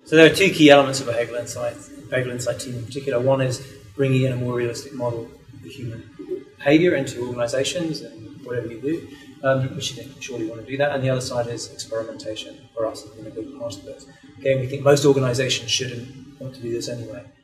So there are two key elements of behavioural insight team in particular. One is bringing in a more realistic model of the human behaviour into organisations and whatever you do, which you surely want to do that. And the other side is experimentation. For us, has been a big part of this. Okay, we think most organisations shouldn't want to do this anyway.